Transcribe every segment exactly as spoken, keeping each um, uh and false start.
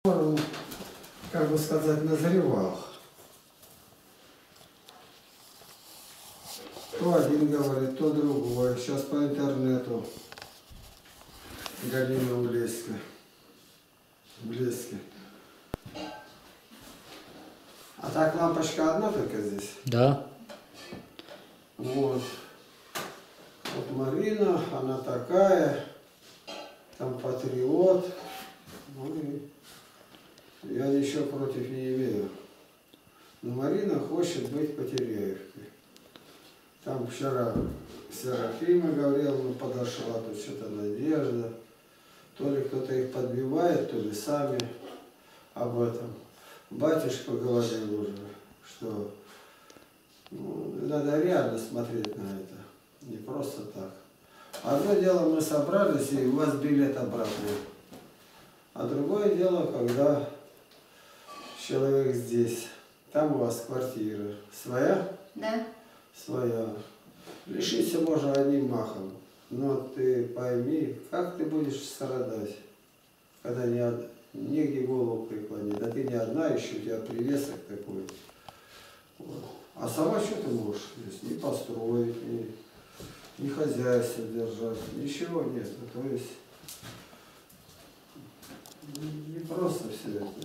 Он, как бы сказать, назревал. То один говорит, то другой. Сейчас по интернету Галина в Блеске. В Блеске. А так лампочка одна только здесь? Да. Вот. Вот Марина, она такая, там патриот. Ну и я ничего против не имею. Но Марина хочет быть Потеряевкой. Там вчера Серафима Гавриловна подошла, тут что-то Надежда. То ли кто-то их подбивает, то ли сами об этом. Батюшка говорил уже, что ну, надо реально смотреть на это, не просто так. Одно дело, мы собрались, и у вас билет обратный. А другое дело, когда человек здесь, там у вас квартира своя? Да. Своя. Лишиться можно одним махом. Но ты пойми, как ты будешь страдать, когда не од... негде голову преклонить. Да ты не одна еще, у тебя привесок такой. Вот. А сама что ты можешь здесь? Не построить, не, не хозяйство держать, ничего нет. То есть не просто все это.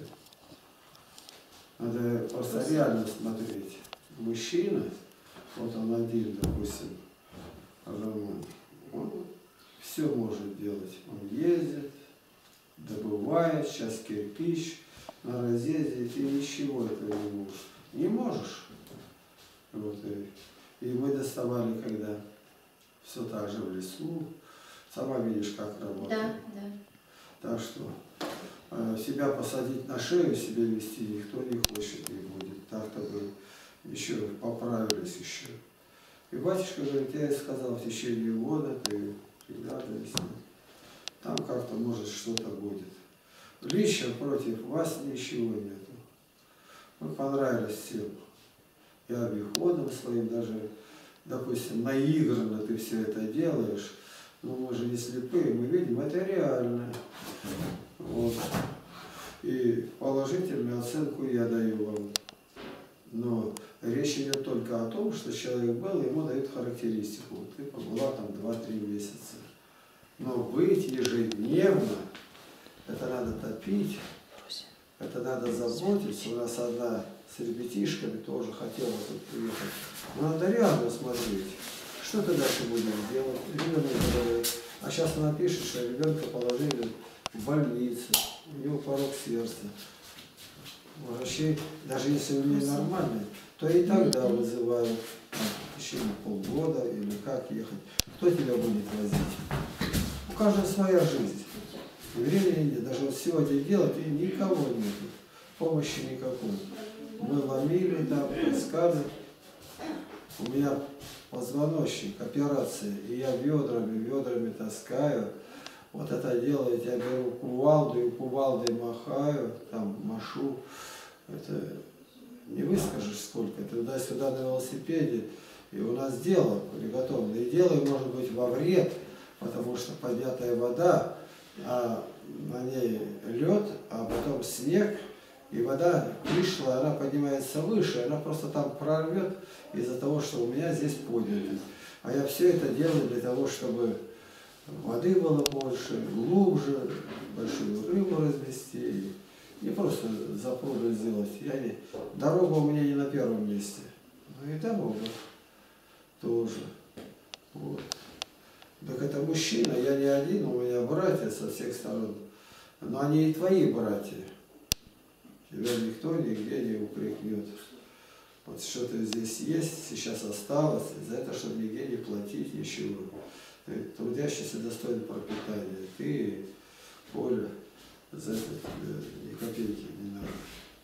Надо просто реально смотреть. Мужчина, вот он один, допустим, Роман, он все может делать. Он ездит, добывает, сейчас кирпич на разъезде, ты ничего этого не можешь. Не можешь. Вот, и, и мы доставали, когда все так же в лесу. Сама видишь, как работает. Да, да. Так что э, себя посадить на шею, себя вести никто не хочет, не будет. Так-то бы еще поправились еще. И батюшка говорит, я ей сказал, в течение года ты приглядывайся. Там как-то может что-то будет. Лично против вас ничего нету. Мы понравились всем. И обиходом своим даже, допустим, наигранно ты все это делаешь. Но мы же не слепые, мы видим, это реально. Вот. И положительную оценку я даю вам. Но речь идет только о том, что человек был, ему дают характеристику. Ты побыла там два-три месяца. Но быть ежедневно, это надо топить, это надо заботиться. У нас одна с ребятишками тоже хотела тут приехать. Но надо реально смотреть, что ты дальше будем делать. Ребенок говорит, а сейчас она пишет, что ребенка положили в больницу, у него порог сердца. Врачи, даже если у нее нормальный, то и тогда вызывают там, в течение полгода или как ехать. Кто тебя будет возить? У каждого своя жизнь. Времени нет. Даже вот сегодня делать и никого нет. Помощи никакой. Мы ломили, там, искали. У меня позвоночник, операция, и я ведрами, ведрами таскаю. Вот это делаю, я беру кувалду и кувалдой махаю, там машу. Это не выскажешь сколько. Туда-сюда на велосипеде. И у нас дело приготовлено. И дело может быть во вред, потому что поднятая вода, а на ней лед, а потом снег, и вода пришла, она поднимается выше, она просто там прорвет из-за того, что у меня здесь поднято. А я все это делаю для того, чтобы воды было больше, глубже, большую рыбу развести. Не просто запруду сделать. Я не... Дорога у меня не на первом месте. Ну и дорога тоже. Вот. Так это мужчина, я не один, у меня братья со всех сторон. Но они и твои братья. Тебя никто нигде не упрекнет. Вот что-то здесь есть, сейчас осталось, за это, чтобы нигде не платить ничего. Ты трудящийся достойный пропитания. Ты, Коля, за это ни копейки не надо.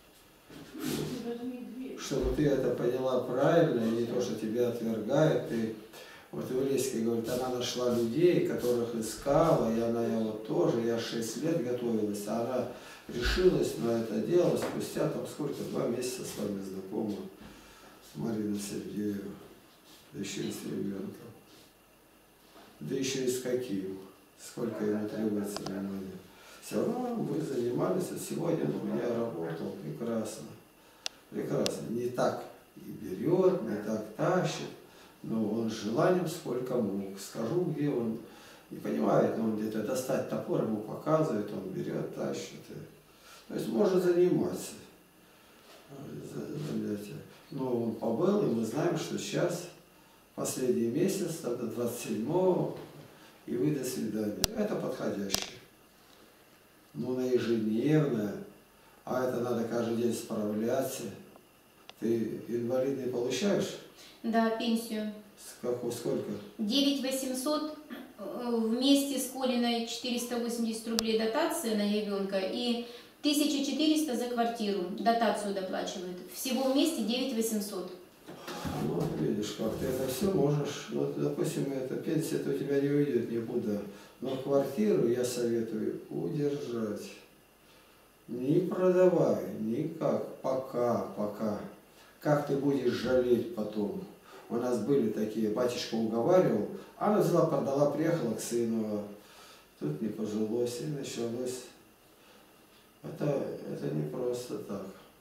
Чтобы ты это поняла правильно, и не то, что тебя отвергает, ты... Вот Ивлевский говорит, она нашла людей, которых искала, и она, я вот тоже, я шесть лет готовилась, а она решилась на это дело спустя там сколько, два месяца с вами знакома, с Мариной Сергеевой, да еще и с ребенком, да еще и с каким, сколько ему требуется внимания. Все равно мы занимались. Сегодня у меня работал прекрасно. Прекрасно. Не так и берет, не так тащит. Но он с желанием сколько мог. Скажу, где он не понимает, но он где-то достать топор ему показывает, он берет, тащит. То есть может заниматься. Занятия. Но он побыл, и мы знаем, что сейчас последний месяц, тогда двадцать седьмого, и вы до свидания. Это подходящее. Но на ежедневное, а это надо каждый день справляться. Ты инвалидный получаешь? Да, пенсию. С какого, сколько? девять восемьсот вместе с Колиной четыреста восемьдесят рублей дотация на ребенка и тысяча четыреста за квартиру. Дотацию доплачивают. Всего вместе девять восемьсот. Ну, видишь, как ты это все можешь. Вот, допустим, эта пенсия-то у тебя не уйдет никуда. Но квартиру я советую удержать. Не продавай, никак, пока, пока. Как ты будешь жалеть потом? У нас были такие, батюшка уговаривал, она взяла, продала, приехала к сыну. Тут не пожилось, и началось. Это, это не просто так.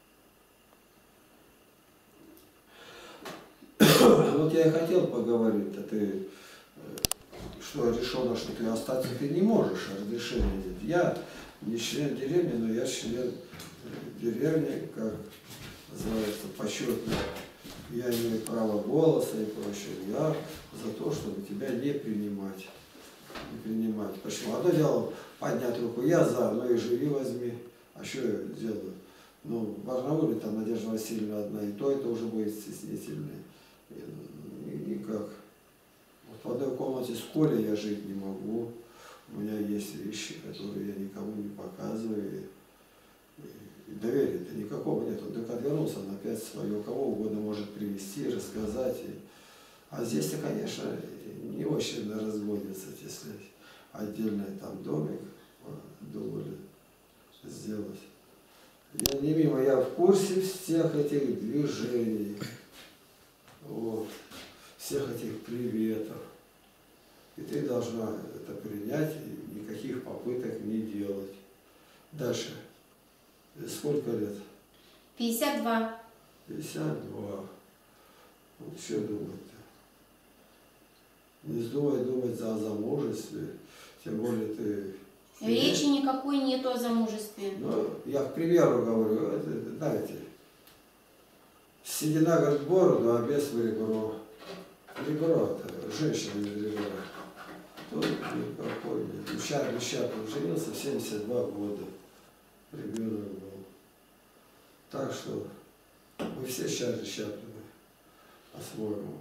Вот я и хотел поговорить, а ты что решила, что ты остаться ты не можешь, а разрешение нет. Я не член деревни, но я член деревни, как называется, почетный. Я имею право голоса и прочее. Я за то, чтобы тебя не принимать. Не принимать. Почему? Одно дело поднять руку, я за, но и живи возьми. А что я делаю? Ну, в Барнауле там Надежда Васильевна одна, и то это уже будет стеснительное. Никак. Вот в одной комнате с Колей я жить не могу. У меня есть вещи, которые я никому не показываю. И доверия-то никакого нет. Он только отвернулся, он опять свое, кого угодно может привести, рассказать. И... А здесь-то, конечно, не очень разводится, если отдельный там домик думали сделать. Я не мимо, я в курсе всех этих движений, вот, всех этих приветов. И ты должна это принять и никаких попыток не делать. Дальше. Сколько лет? пятьдесят два. пятьдесят два. Вот что думать-то? Не вздумай думать о замужестве, тем более ты... Речи никакой нету о замужестве. Ну, я к примеру говорю, это, знаете, седина, говорит, бороду, а без в ребро. Ребро это, женщина без ребра. Тут никакой нет. Чарли Чаплин женился в семьдесят два года. Ребенок был. Так что мы все Чарли Чаплины по-своему.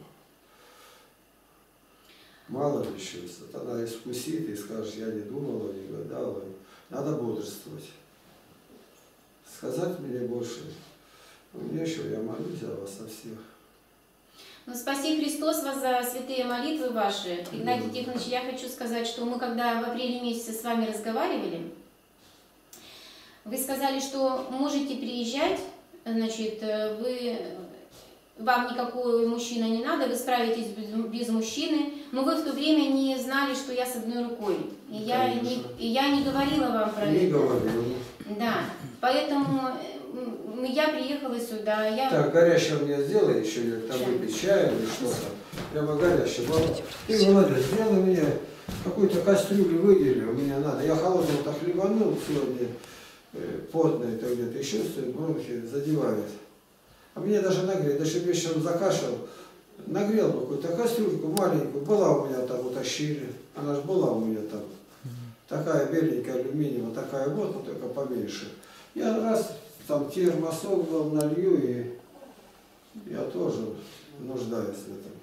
Мало ли еще, она искусит и скажет, я не думала, не гадала. Надо бодрствовать. Сказать мне больше. Ну, нечего, я молюсь за вас со всех. Ну, спаси Христос вас за святые молитвы ваши. Игнатий Тихонович, я хочу сказать, что мы когда в апреле месяце с вами разговаривали, вы сказали, что можете приезжать, значит, вы... Вам никакой мужчина не надо, вы справитесь без, без мужчины, но вы в то время не знали, что я с одной рукой. И, я не, и я не говорила вам про не это. Говорила. Да, поэтому я приехала сюда. Я... Так, горячего мне сделай еще, или там выпить чай или что-то. Прямо горячее. И, Володя, сделай мне какую-то кастрюлю, выдели, у меня надо. Я холодного-то хлебанул сегодня, потный, то где-то еще стоит, бронхи задевает. А меня даже нагрел, даже вечером закашлял, нагрел бы какую-то кастрюльку маленькую, была у меня там, утащили, она же была у меня там, такая беленькая алюминиевая, такая вот, но только поменьше. Я раз там термосок был, налью, и я тоже нуждаюсь в этом.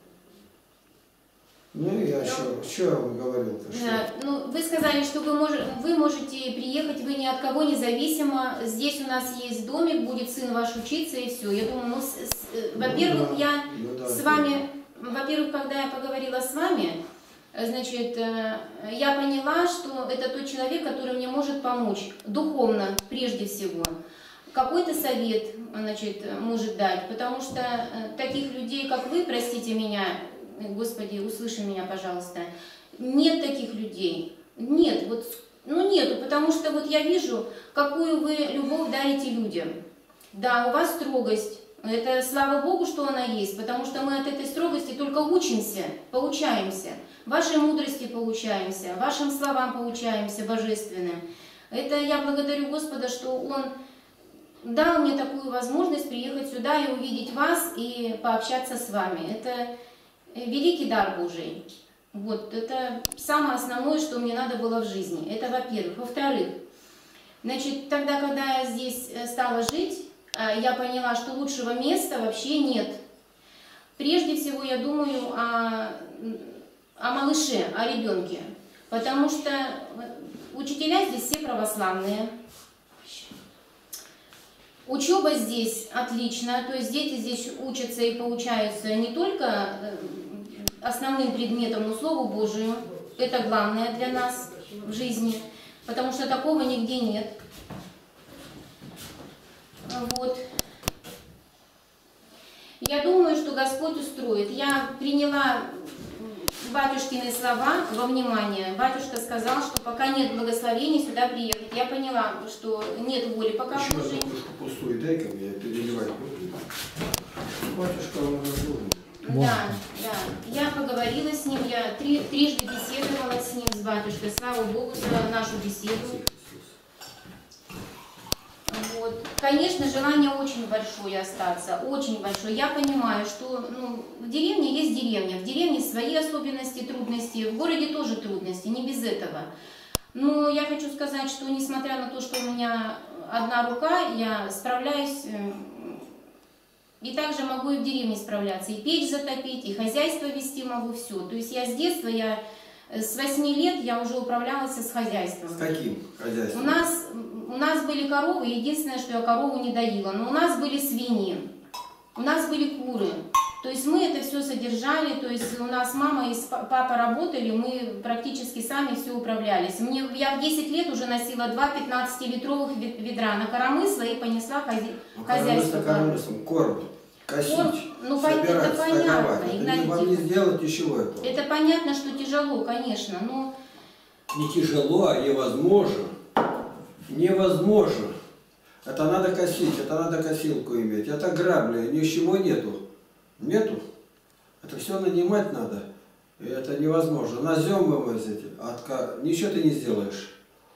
Ну и я еще, что я вам говорил-то? Да, ну, вы сказали, что вы, мож, вы можете приехать, вы ни от кого не зависимо. Здесь у нас есть домик, будет сын ваш учиться и все. Я думаю, ну, во-первых, ну, да, я ну, да, с вами, во-первых, когда я поговорила с вами, значит, я поняла, что это тот человек, который мне может помочь духовно, прежде всего. Какой-то совет, значит, может дать, потому что таких людей, как вы, простите меня, Господи, услыши меня, пожалуйста. Нет таких людей. Нет. Вот Ну нету, потому что вот я вижу, какую вы любовь дарите людям. Да, у вас строгость. Это слава Богу, что она есть, потому что мы от этой строгости только учимся, получаемся. Вашей мудрости получаемся, вашим словам получаемся божественным. Это я благодарю Господа, что Он дал мне такую возможность приехать сюда и увидеть вас и пообщаться с вами. Это великий дар Божий. Вот, это самое основное, что мне надо было в жизни. Это во-первых. Во-вторых, значит, тогда, когда я здесь стала жить, я поняла, что лучшего места вообще нет. Прежде всего я думаю о, о малыше, о ребенке. Потому что учителя здесь все православные. Учеба здесь отличная, то есть дети здесь учатся и получаются не только основным предметом, но Слову Божию. Это главное для нас в жизни, потому что такого нигде нет. Вот. Я думаю, что Господь устроит. Я приняла батюшкины слова во внимание. Батюшка сказал, что пока нет благословения сюда приехать. Я поняла, что нет воли пока Еще Божией. одну кружку пустую дай-ка мне, переливать буду. Батюшка, он разумный. Да, да. Я поговорила с ним, я три, трижды беседовала с ним, с батюшкой. Слава Богу за нашу беседу. Вот. Конечно, желание очень большое остаться, очень большое. Я понимаю, что ну, в деревне есть деревня, в деревне свои особенности, трудности, в городе тоже трудности, не без этого. Но я хочу сказать, что несмотря на то, что у меня одна рука, я справляюсь, и также могу и в деревне справляться, и печь затопить, и хозяйство вести могу, все. То есть я с детства, я с восьми лет я уже управлялась с хозяйством. С каким хозяйством? У нас, у нас были коровы, единственное, что я корову не доила, но у нас были свиньи, у нас были куры. То есть мы это все содержали, то есть у нас мама и папа работали, мы практически сами все управлялись. Мне, я в десять лет уже носила два пятнадцатилитровых ведра на коромысло и понесла хозя... ну, хозяйство. Коромыслом корм, косить, корм, ну, собирать, это понятно, это вам не сделать ничего этого. Это понятно, что тяжело, конечно, но... Не тяжело, а невозможно. Невозможно. Это надо косить, это надо косилку иметь. Это грабли, ничего нету. Нету. Это все нанимать надо. И это невозможно. На зем вывозите, а ничего ты не сделаешь.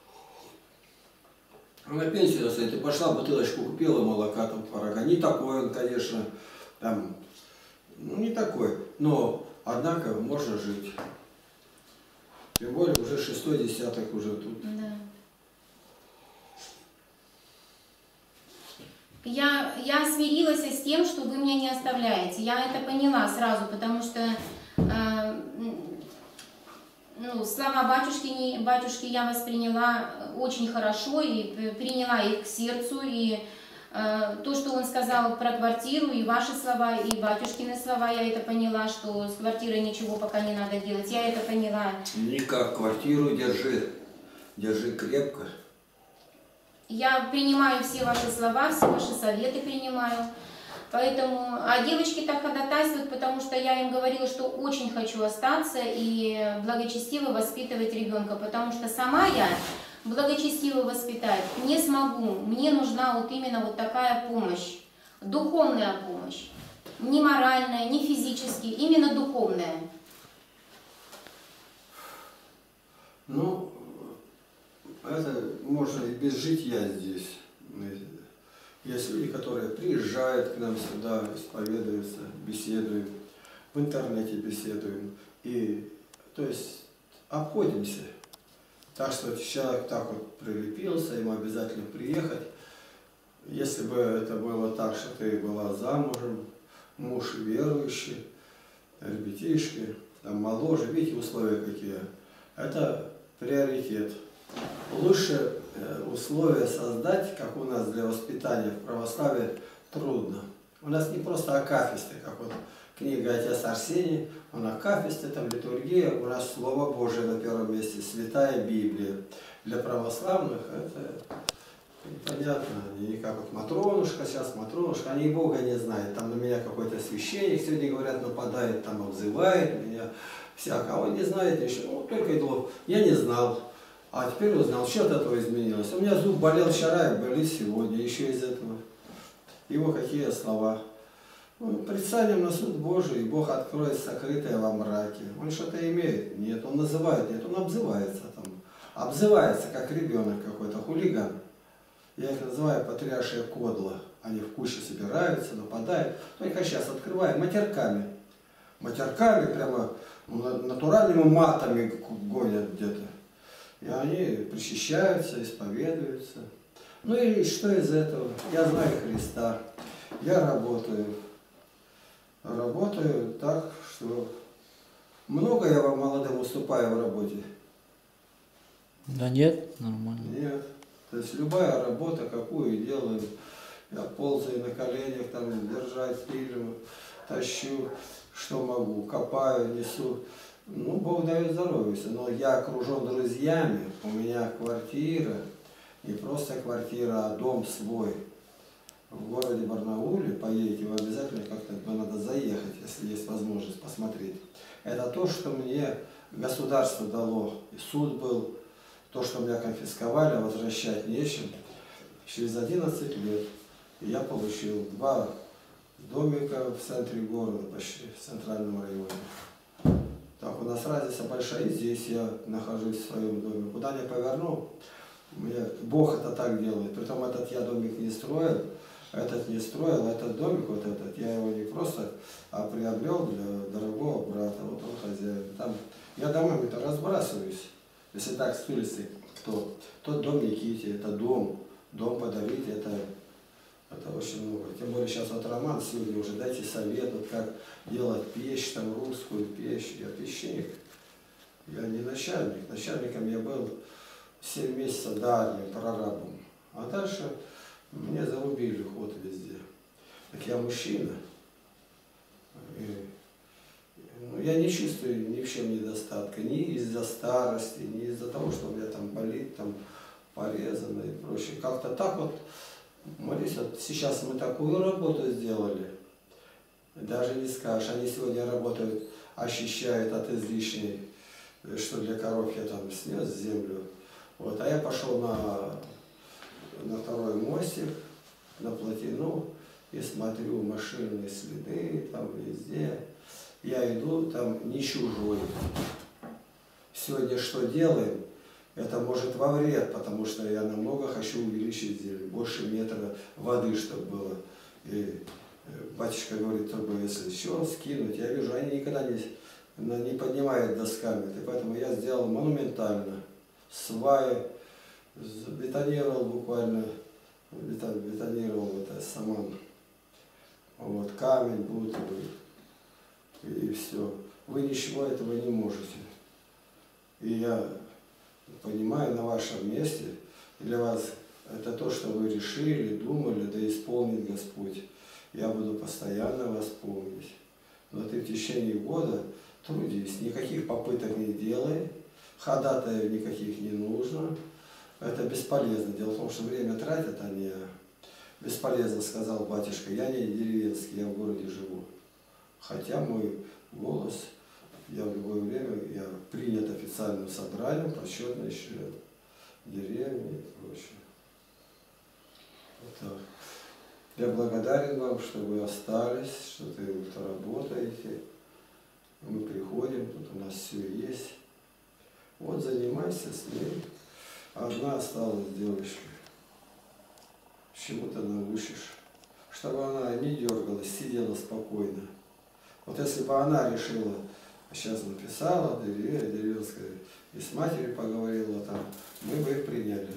А на пенсию, если ты пошла, бутылочку купила молока, там, творога. Не такой он, конечно, там, ну не такой. Но, однако, можно жить. Тем более, уже шестой десяток уже тут. Да. Я, я смирилась с тем, что вы меня не оставляете. Я это поняла сразу, потому что э, ну, слова батюшки, батюшки я восприняла очень хорошо и приняла их к сердцу. И э, то, что он сказал про квартиру, и ваши слова, и батюшкины слова, я это поняла, что с квартирой ничего пока не надо делать. Я это поняла. Никак, квартиру держи, держи крепко. Я принимаю все ваши слова, все ваши советы принимаю. Поэтому, а девочки так ходатайствуют, потому что я им говорила, что очень хочу остаться и благочестиво воспитывать ребенка, потому что сама я благочестиво воспитать не смогу. Мне нужна вот именно вот такая помощь, духовная помощь. Не моральная, не физически, именно духовная. Ну, это можно и без житья здесь. Есть люди, которые приезжают к нам сюда, исповедуются, беседуем, в интернете беседуем. И, то есть, обходимся. Так что человек так вот прилепился, ему обязательно приехать. Если бы это было так, что ты была замужем, муж верующий, ребятишки, там моложе, видите, условия какие. Это приоритет. Лучше условия создать, как у нас для воспитания в православии, трудно. У нас не просто акафисты, как вот книга Отец Арсений, он акафисты, там литургия, у нас Слово Божие на первом месте, Святая Библия. Для православных это понятно, они как вот Матронушка, сейчас Матронушка, они Бога не знают. Там на меня какой-то священник сегодня, говорят, нападает, там обзывает меня, всяко, а он не знает ничего, ну, только иду, я не знал. А теперь узнал, что от этого изменилось. У меня зуб болел вчера и болит сегодня, еще из этого. Его какие слова. Ну, предстанем на суд Божий, и Бог откроет сокрытое во мраке. Он что-то имеет? Нет. Он называет? Нет. Он обзывается там. Обзывается, как ребенок какой-то, хулиган. Я их называю патриаршие кодла. Они в кучу собираются, нападают. Только сейчас открываем матерками. Матерками прямо натуральными матами гонят где-то. И они причащаются, исповедуются. Ну и что из этого? Я знаю Христа. Я работаю. Работаю так, что много я вам молодым уступаю в работе. Да нет, нормально. Нет. То есть любая работа, какую делаю, я ползаю на коленях, там держать фильм, тащу, что могу, копаю, несу. Ну, Бог дает здоровье. Но я окружен друзьями, у меня квартира, не просто квартира, а дом свой. В городе Барнауле, поедете, вы обязательно как-то надо заехать, если есть возможность посмотреть. Это то, что мне государство дало. И суд был, то, что меня конфисковали, возвращать нечем. Через одиннадцать лет я получил два домика в центре города, почти в центральном районе. Так, у нас разница большая, и здесь я нахожусь в своем доме. Куда ни поверну, мне, Бог это так делает. Притом этот я домик не строил, этот не строил, этот домик, вот этот, я его не просто, а приобрел для дорогого брата, вот он хозяин. Там я домами-то разбрасываюсь, если так с улицы, кто, тот дом Никите, это дом, дом подарить, это, это очень много. Тем более сейчас вот Роман сегодня уже, дайте совет, вот как делать печь, там русскую печь, я печник, я не начальник, начальником я был семь месяцев до армии, прорабом, а дальше мне зарубили ход везде. Так я мужчина. И, ну, я не чувствую ни в чем недостатка. Ни из-за старости, ни из-за того, что у меня там болит, там порезано и прочее. Как-то так вот, молись, вот сейчас мы такую работу сделали. Даже не скажешь. Они сегодня работают, очищают от излишней, что для коров я там снес землю. Вот, а я пошел на на второй мостик, на плотину, и смотрю машинные следы, там везде. Я иду, там не чужой. Сегодня что делаем? Это может во вред, потому что я намного хочу увеличить землю, больше метра воды, чтобы было. И батюшка говорит, только если еще скинуть, я вижу, они никогда не, не поднимают досками, и поэтому я сделал монументально. Сваи, бетонировал буквально, бетонировал это саман, вот, камень, бутовый, и, и все. Вы ничего этого не можете. И я понимаю, на вашем месте, для вас это то, что вы решили, думали, да исполнит Господь. Я буду постоянно вас помнить. Но ты в течение года трудись, никаких попыток не делай, ходатаев никаких не нужно. Это бесполезно. Дело в том, что время тратят они. Бесполезно, сказал батюшка, я не деревенский, я в городе живу. Хотя мой голос, я в любое время, я принят официальным собранием, почетный член деревни и прочее. Вот так. Я благодарен вам, что вы остались, что вы работаете. Мы приходим, тут у нас все есть. Вот занимайся с ней. Одна осталась девочка. Чему-то научишь. Чтобы она не дергалась, сидела спокойно. Вот если бы она решила, сейчас написала, деревенская, и с матерью поговорила там, мы бы их приняли.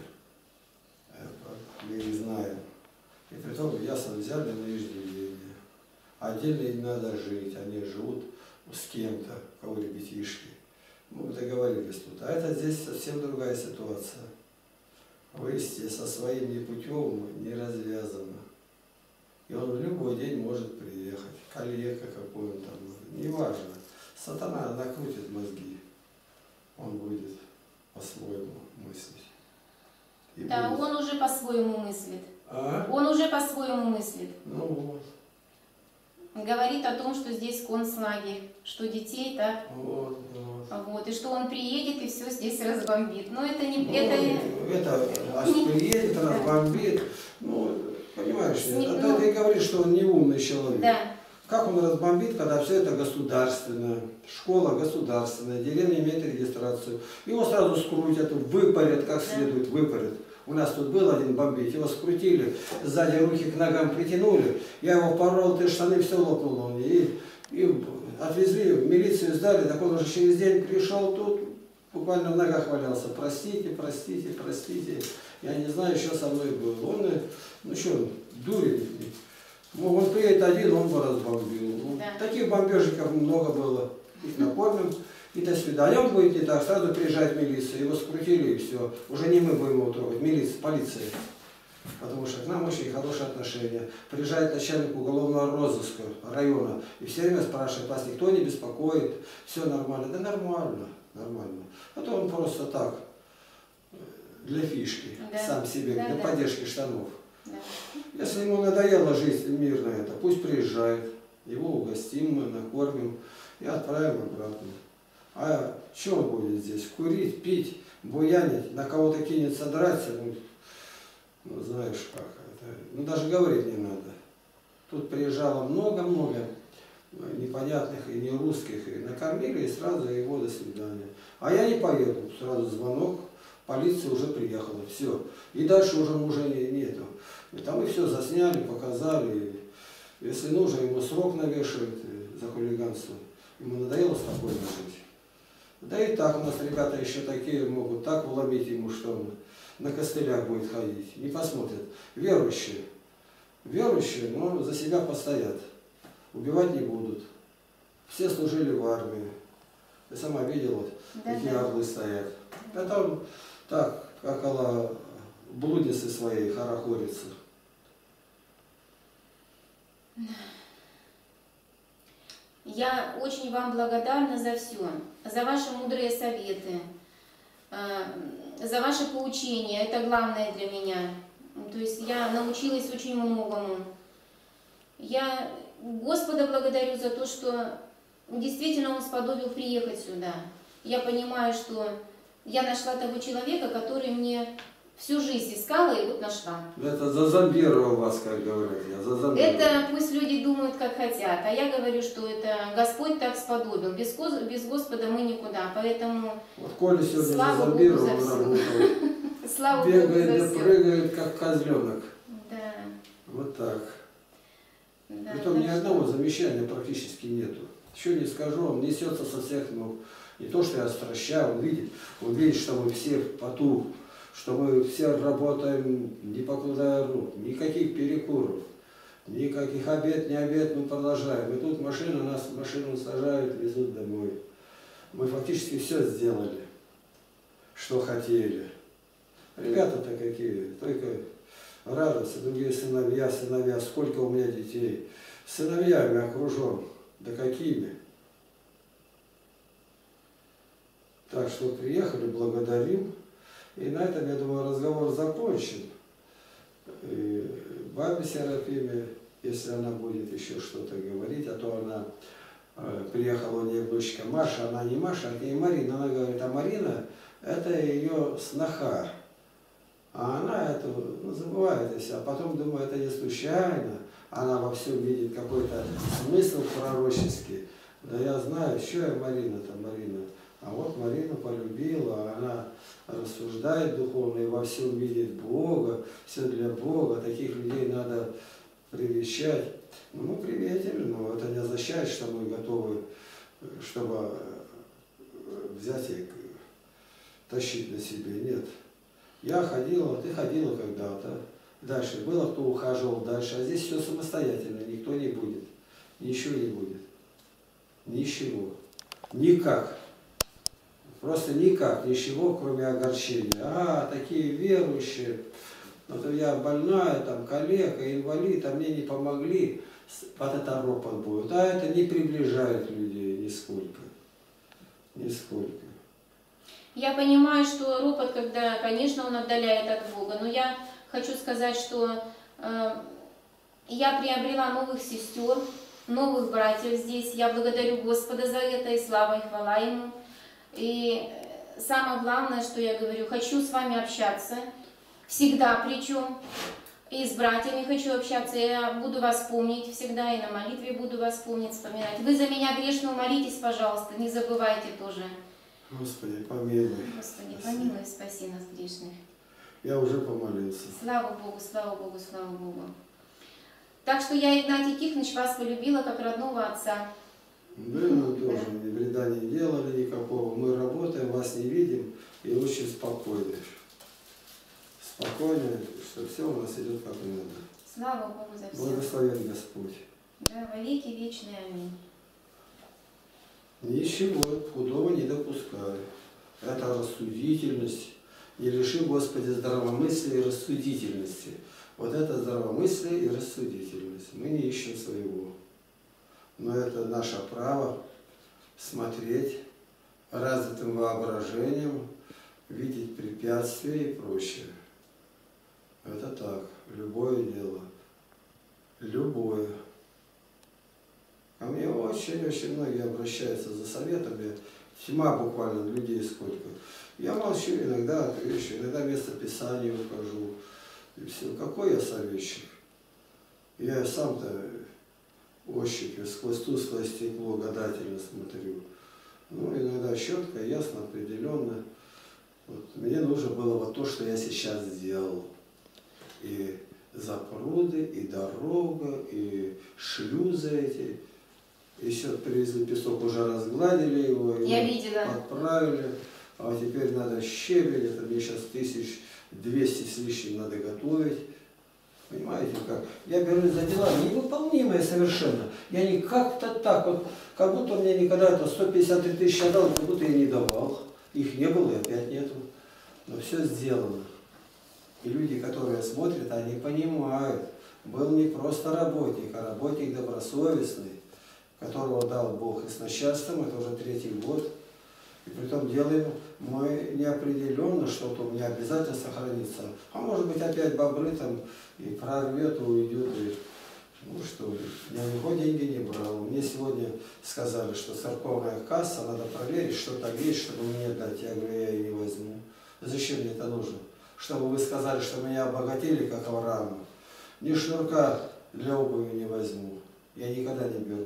Мы их знаем. И при том ясно взяли на иждивение. Отдельно им надо жить, они живут с кем-то, у кого ребятишки. Мы договорились тут. А это здесь совсем другая ситуация. Вы со своим непутевым не развязано. И он в любой день может приехать. Коллега какой он там, неважно. Сатана накрутит мозги. Он будет по-своему мыслить. И да, будет... он уже по-своему мыслит. А? Он уже по-своему мыслит. Ну вот. говорит о том, что здесь концлагерь, что детей так, Вот, вот. вот, и что он приедет и все здесь разбомбит. Но это не... Ну, это... это а приедет, разбомбит. Ну, понимаешь, Не, это ну, ты и говоришь, что он не умный человек. Да. Как он разбомбит, когда все это государственное, школа государственная, деревня имеет регистрацию. Его сразу скрутят, выпарят как следует, выпарят. У нас тут был один бомбить, его скрутили, сзади руки к ногам притянули, я его порол, ты штаны, все лопнуло мне. И, и отвезли, в милицию сдали, так он уже через день пришел тут, буквально в ногах валялся. Простите, простите, простите, я не знаю, что со мной было. Он, ну что, дурень. Ну, он приедет один, он бы разбомбил. Ну, Да. таких бомбежников много было. Их накормим, и до свидания. Он будет не так, сразу приезжает милиция, его скрутили и все. Уже не мы будем его трогать, милиция, полиция. Потому что к нам очень хорошие отношения. Приезжает начальник уголовного розыска района и все время спрашивает, вас никто не беспокоит, все нормально. Да нормально, нормально. А то он просто так, для фишки, Да. сам себе, Да, для да. поддержки штанов. Да. Если ему надоела жизнь мирная, это пусть приезжает, его угостим мы, накормим и отправим обратно. А что он будет здесь? Курить, пить, буянить, на кого-то кинется драться, ну, ну знаешь как, это, ну даже говорить не надо. Тут приезжало много-много непонятных и не русских, и накормили, и сразу его до свидания. А я не поеду, сразу звонок, полиция уже приехала, все. И дальше уже мужа нету. И там и все засняли, показали. Если нужно, ему срок навешивают за хулиганство. Ему надоело спокойно жить. Да и так у нас ребята еще такие могут так вломить ему, что он на костылях будет ходить. Не посмотрят. Верующие. Верующие, но за себя постоят. Убивать не будут. Все служили в армии. Ты сама видела, Да, какие да. орлы стоят. А там так, около блудницы своей хорохорится. Я очень вам благодарна за все, за ваши мудрые советы, э, за ваши поучения. Это главное для меня. То есть я научилась очень многому. Я Господа благодарю за то, что действительно Он сподобил приехать сюда. Я понимаю, что я нашла того человека, который мне всю жизнь искала и вот нашла. Это зазомбировал вас, как говорят. Я зазомбировал. Это пусть люди думают, как хотят, а я говорю, что это Господь так сподобил. Без, Гос- без Господа мы никуда, поэтому Вот Коля сегодня слава зазомбировал, Богу за всё. работал. слава Богу Бегает за да все. прыгает, как козленок. Да, Вот так. да, Притом так ни что- одного замечания практически нету. Еще не скажу, он несется со всех ног. Не то, что я стращаю, он видит, он видит, что мы все в поту, что мы все работаем, не покладая рук, никаких перекуров, никаких обед, не обед, мы продолжаем. И тут машина, нас в машину сажают, везут домой. Мы фактически все сделали, что хотели. Ребята-то какие, только радуются, другие сыновья, сыновья, сколько у меня детей, сыновьями окружен, да какими. Так что приехали, благодарим. И на этом, я думаю, разговор закончен. И бабе Серафиме, если она будет еще что-то говорить, а то она э, приехала у нее внучка Маша, она не Маша, а к ней Марина. Она говорит, а Марина это ее сноха. А она это ну, забывает все, а потом думает, это не случайно. Она во всем видит какой-то смысл пророческий. Да я знаю, что я Марина-то, Марина. А вот Марину полюбила, она рассуждает духовно и во всем видит Бога, все для Бога. Таких людей надо привещать. Ну, мы приветили, но это не означает, что мы готовы, чтобы взять и тащить на себе. Нет. Я ходила, ты ходила когда-то. Дальше было, кто ухаживал дальше. А здесь все самостоятельно, никто не будет. Ничего не будет. Ничего. Никак. Просто никак, ничего, кроме огорчения. А, такие верующие, вот я больная, там, калека, инвалид, а мне не помогли, вот это ропот будет. А это не приближает людей нисколько. Нисколько. Я понимаю, что ропот, когда, конечно, он отдаляет от Бога, но я хочу сказать, что э, я приобрела новых сестер, новых братьев здесь. Я благодарю Господа за это, и слава и хвала Ему. И самое главное, что я говорю, хочу с вами общаться, всегда причем, и с братьями хочу общаться, я буду вас помнить всегда, и на молитве буду вас помнить, вспоминать. Вы за меня грешную молитесь, пожалуйста, не забывайте тоже. Господи, помилуй. Господи, помилуй, спаси нас грешных. Я уже помолился. Слава Богу, слава Богу, слава Богу. Так что я, Игнатий Тихонович, вас полюбила как родного отца. Да, мы тоже вреда не делали никакого. Мы работаем, вас не видим и очень спокойны. Спокойно, что все у нас идет как надо. Слава Богу за все. Благословен Господь. Да, во веки вечные. Аминь. Ничего худого не допускаю. Это рассудительность. Не лиши, Господи, здравомыслия и рассудительности. Вот это здравомыслие и рассудительность. Мы не ищем своего. Но это наше право смотреть развитым воображением, видеть препятствия и прочее. Это так, любое дело. Любое. Ко мне очень-очень многие обращаются за советами. Тьма буквально людей сколько. Я молчу, иногда отвечу, иногда место Писания ухожу. И все. Какой я советчик? Я сам-то ощупью сквозь тусклое стекло гадательно смотрю. Ну, иногда четко, ясно, определенно. Вот. Мне нужно было вот то, что я сейчас сделал. И запруды, и дорога, и шлюзы эти. Еще привезли песок, уже разгладили его, я его видела. отправили. А теперь надо щебень, это мне сейчас тысяч двести с лишним надо готовить. Понимаете, как? Я берусь за дела невыполнимые совершенно. Я не как-то так вот, как будто мне никогда это сто пятьдесят три тысячи отдал, как будто я не давал. Их не было и опять нету. Но все сделано. И люди, которые смотрят, они понимают. Был не просто работник, а работник добросовестный, которого дал Бог и с начальством, это уже третий год. И притом делаем мы неопределенно, что-то у меня обязательно сохранится. А может быть опять бобры там и прорвет, и уйдет. И, ну что, я его деньги не брал. Мне сегодня сказали, что церковная касса, надо проверить, что там есть, чтобы мне дать. Я говорю, я ее не возьму. Зачем мне это нужно? Чтобы вы сказали, что меня обогатили, как Авраама. Ни шнурка для обуви не возьму. Я никогда не беру.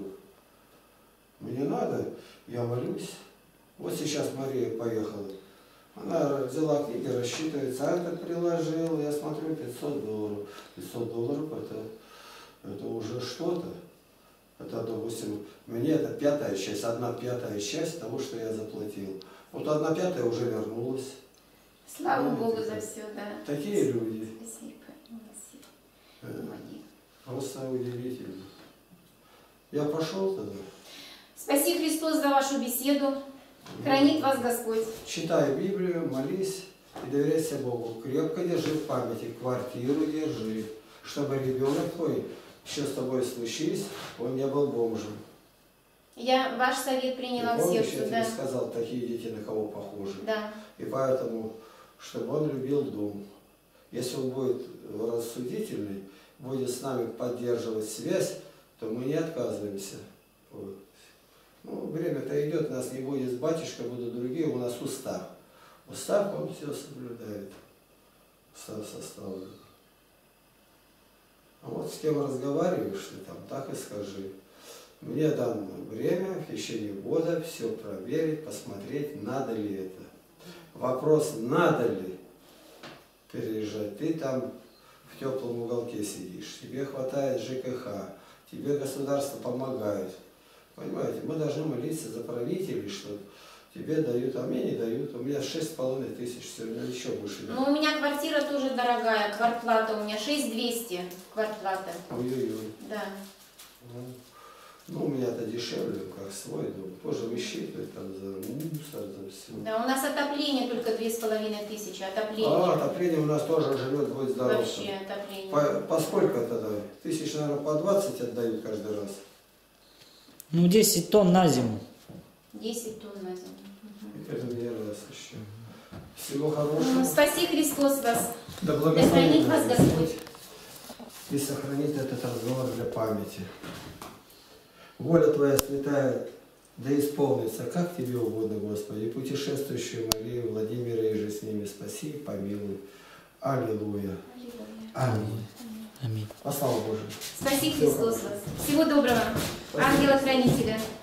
Мне надо, я молюсь. Вот сейчас Мария поехала. Она взяла книги, рассчитывается, а это приложил, я смотрю, пятьсот долларов. пятьсот долларов это, это уже что-то. Это, допустим, мне это пятая часть, одна пятая часть того, что я заплатил. Вот одна пятая уже вернулась. Слава Понимаете, Богу как? за все, да. Такие люди. Спасибо. Э, Просто удивительно. Я пошел тогда. Спаси Христос за вашу беседу. Хранит вас Господь. Читай Библию, молись и доверяйся Богу. Крепко держи в памяти, квартиру держи, чтобы ребенок твой, что с тобой случилось, он не был бомжем. Я ваш совет приняла Ты в помнишь, сердце, я да. тебе сказал, такие дети на кого похожи. Да. И поэтому, чтобы он любил дом. Если он будет рассудительный, будет с нами поддерживать связь, то мы не отказываемся. Вот. Ну, время-то идет, нас не будет с батюшкой, будут другие, у нас устав. Устав, он все соблюдает. Устав составлен. А вот с кем разговариваешь ты там, так и скажи. Мне дано время в течение года все проверить, посмотреть, надо ли это. Вопрос, надо ли переезжать. Ты там в теплом уголке сидишь, тебе хватает ЖКХ, тебе государство помогает. Понимаете, мы должны молиться за правителей, что тебе дают, а мне не дают. У меня шесть с половиной тысяч, все равно еще больше нет. Но у меня квартира тоже дорогая, квартплата у меня шесть двести, квартплата. Ой-ой-ой. Да. Ну, у меня-то дешевле, как свой дом. Тоже высчитывают там за мусор, за все. Да, у нас отопление только две с половиной тысячи, отопление. А, отопление у нас тоже живет, будет здоровье. Вообще отопление. По, по сколько тогда? Тысяч, наверное, по двадцать отдают каждый раз. Ну, десять тонн на зиму. десять тонн на зиму. И это не раз еще. Всего хорошего. Спаси Христос вас. Да Да благословит хранит вас нас Господь. и сохранит этот разговор для памяти. Воля Твоя святая, да исполнится, как Тебе угодно, Господи. И путешествующую Марию, Владимира и же с ними спаси, помилуй. Аллилуйя. Аминь. Аминь. По славу Божию. Спаси Христос вас. Всего доброго. Ангела-хранителя.